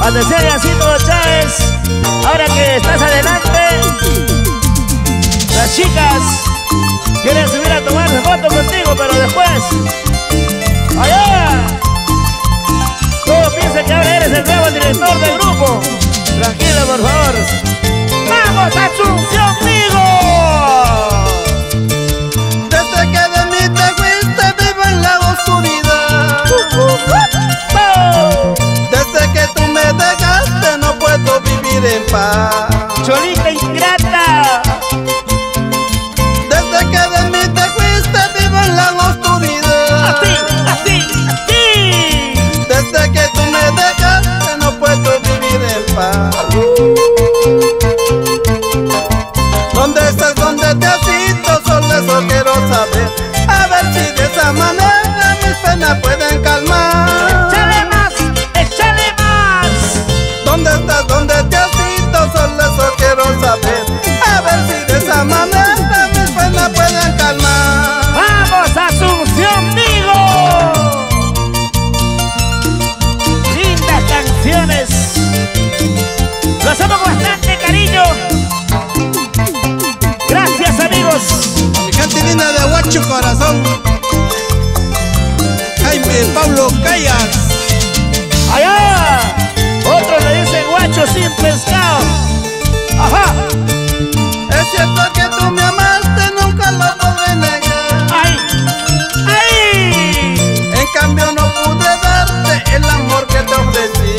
Atención, Yancito Chávez. Ahora que estás adelante, las chicas quieren subir a tomarse foto contigo, pero después. ¡Allá! Todos piensan que ahora eres el nuevo director del grupo. Tranquilo, por favor. ¡Vamos, Asunción, amigo! Desde que de mí te fuiste vivo en la oscuridad. Desde que tú me dejaste no puedo vivir en paz. Cholita ingrata. Desde que de mí te fuiste vivo en la oscuridad. Así, así, así. Desde que tú me dejaste no puedo vivir en paz. ¿Dónde estás? ¿Dónde te has ido? Solo eso quiero saber. A ver si de esa manera mis penas pueden calmar. ¡Échale más! ¡Échale más! ¿Dónde estás? ¿Dónde te has ido? Solo eso quiero saber. A ver si de esa manera mis penas pueden calmar. ¡Vamos, Asunción, amigo! Lindas canciones. Lo hacemos con bastante cariño. Gracias, amigos. Mi gente linda de Huacho Corazón, Jaime Pablo Callas. ¡Allá! Otros le dicen guacho sin pescado. ¡Ajá! Es cierto que tú me amaste, nunca lo podré negar. ¡Ay! ¡Ay! En cambio no pude darte el amor que te ofrecí.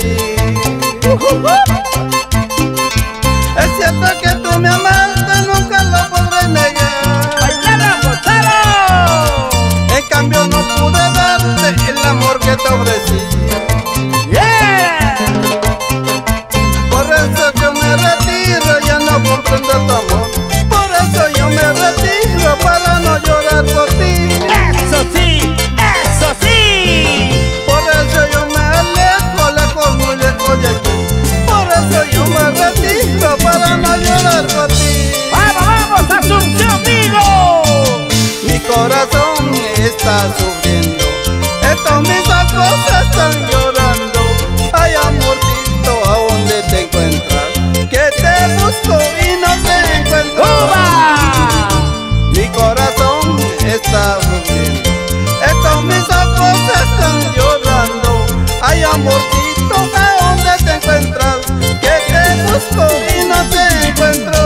Es cierto que tú me amaste, nunca lo podré negar. ¡Bailalo, gozalo! En cambio no pude darte el amor que te ofrecí. ¡Yeah! Por eso yo me retiro, ya no comprendo tu amor. Por eso yo me retiro, para no llorar por ti. ¡Eso sí! ¡Eso sí! Por eso yo me alejo, lejos, muy lejos de aquí. Por eso yo me retiro, para no llorar por ti. ¡Vamos, vamos, Asunción, amigo! Mi corazón está sufriendo, estos mis ojos están llorando. Ay, amorcito, ¿a dónde te encuentras? Que te busco y no te encuentro. ¡Uva! Mi corazón está sufriendo, estos mis ojos están llorando. Ay, amorcito, ¿a dónde te encuentras? Que te busco y no te encuentro.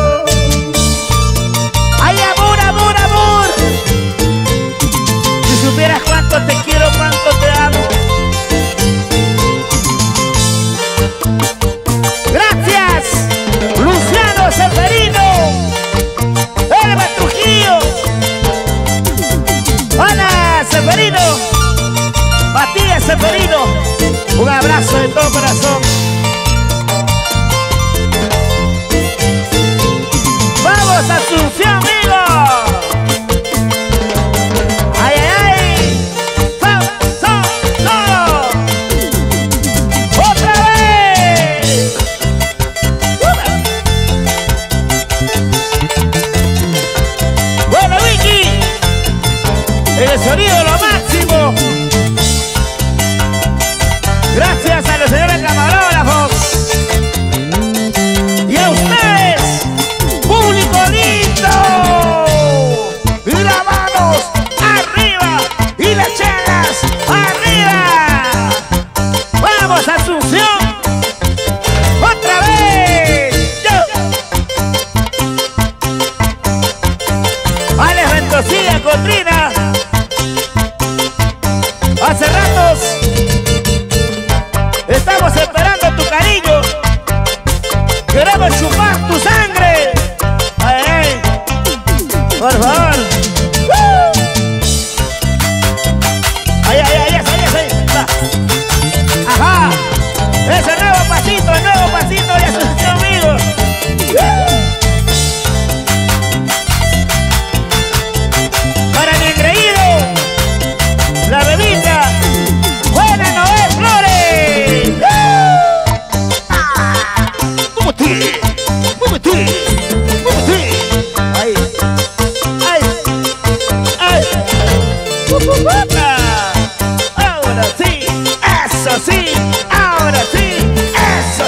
¡Ay, amor, amor, amor! Si supieras cuánto te quiero, cuánto te amo. ¡Gracias! ¡Luciano Seferino! ¡Elba Trujillo! ¡Hola, Seferino! ¡Matías Seferino! Un abrazo de todo corazón. ¡Vamos, Asunción, amigo! ¡Ay, ay, ay! ¡So! ¡Otra vez! Bueno, Vicky, el sonido lo máximo. Gracias a los señores camarógrafos y a ustedes, público lindo. Y las manos arriba y las chelas arriba. Vamos, Asunción. Otra vez. Yo. Alex Ventosilla, Cotrina. Hace ratos estamos esperando tu cariño. Queremos chupar tu sangre. Ay, ay. Por favor. Ay, ay, ay, ay, ay. Va. Ajá. Ese nuevo pasito de Asunción, amigo. Para mi engreído, la bebida Buena Noel Flores. ¡Múvete! Ahí. ¡Ay! ¡Ay! Ahora sí, eso sí, ahora sí, eso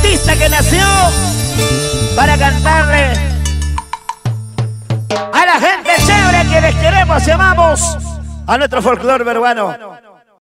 artista que nació para cantarle a la gente chévere que les queremos y amamos a nuestro folclore peruano.